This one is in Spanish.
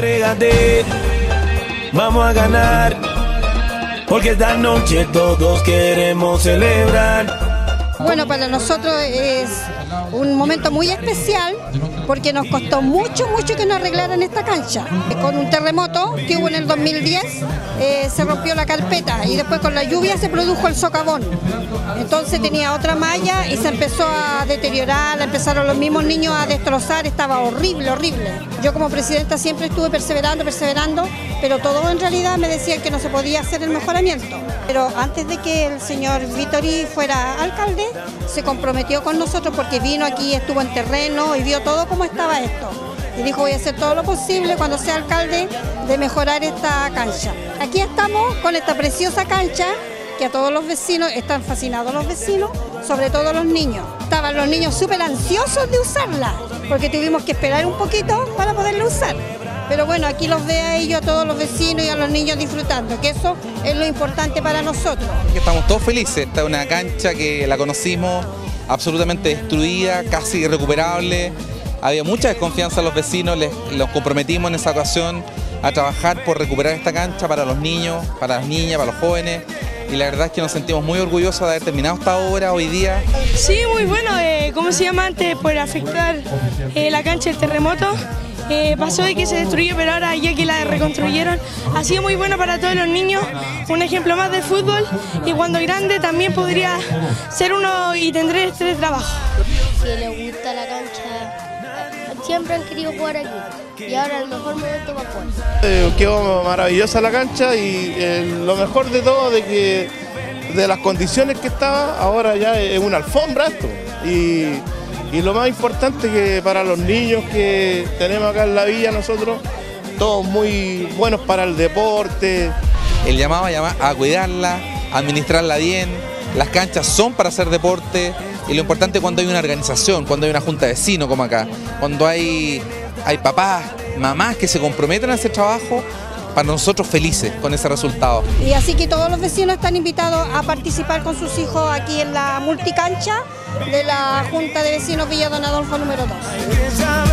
entrégate, vamos a ganar, porque esta noche todos queremos celebrar. Bueno, para nosotros es un momento muy especial porque nos costó mucho que nos arreglaran esta cancha. Con un terremoto que hubo en el 2010 se rompió la carpeta y después con la lluvia se produjo el socavón. Entonces tenía otra malla y se empezó a deteriorar, empezaron los mismos niños a destrozar, estaba horrible. Yo como presidenta siempre estuve perseverando, pero todo en realidad me decían que no se podía hacer el mejoramiento. Pero antes de que el señor Vittori fuera alcalde, se comprometió con nosotros porque vino aquí, estuvo en terreno y vio todo cómo estaba esto. Y dijo, voy a hacer todo lo posible cuando sea alcalde de mejorar esta cancha. Aquí estamos con esta preciosa cancha que a todos los vecinos, están fascinados los vecinos, sobre todo los niños. Estaban los niños súper ansiosos de usarla, porque tuvimos que esperar un poquito para poderla usar. Pero bueno, aquí los ve a ellos, a todos los vecinos y a los niños disfrutando, que eso es lo importante para nosotros. Estamos todos felices, esta es una cancha que la conocimos absolutamente destruida, casi irrecuperable. Había mucha desconfianza en los vecinos, los comprometimos en esa ocasión a trabajar por recuperar esta cancha para los niños, para las niñas, para los jóvenes. Y la verdad es que nos sentimos muy orgullosos de haber terminado esta obra hoy día. Sí, muy bueno, ¿cómo se llama? Antes por afectar la cancha del terremoto. Pasó de que se destruyó, pero ahora ya que la reconstruyeron, ha sido muy bueno para todos los niños, un ejemplo más de fútbol y cuando grande también podría ser uno y tendré este trabajo. Si les gusta la cancha, siempre han querido jugar aquí y ahora el mejor momento para jugar. Quedó maravillosa la cancha y lo mejor de todo de las condiciones que estaba, ahora ya es una alfombra esto. Y lo más importante que para los niños que tenemos acá en la villa nosotros, todos muy buenos para el deporte. El llamado a cuidarla, a administrarla bien, las canchas son para hacer deporte y lo importante cuando hay una organización, cuando hay una junta de vecinos como acá, cuando hay papás, mamás que se comprometen a ese trabajo, para nosotros felices con ese resultado. Y así que todos los vecinos están invitados a participar con sus hijos aquí en la multicancha de la Junta de Vecinos Villa Don Adolfo número 2.